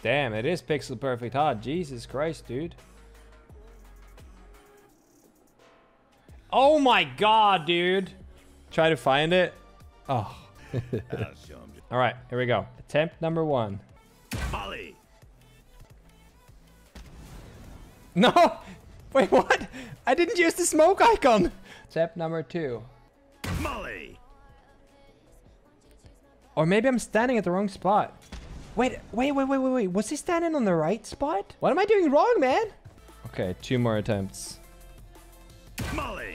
Damn, it is pixel perfect hard. Jesus Christ, dude. Oh my god, dude. Try to find it. Oh. All right, here we go. Attempt number 1. Molly. No! Wait, what? I didn't use the smoke icon. Attempt number 2. Molly. Or maybe I'm standing at the wrong spot. Wait. Was he standing on the right spot? What am I doing wrong, man? Okay, 2 more attempts. Molly.